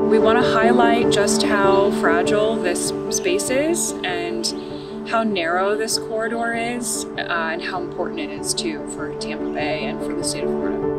We want to highlight just how fragile this space is and how narrow this corridor is and how important it is too for Tampa Bay and for the state of Florida.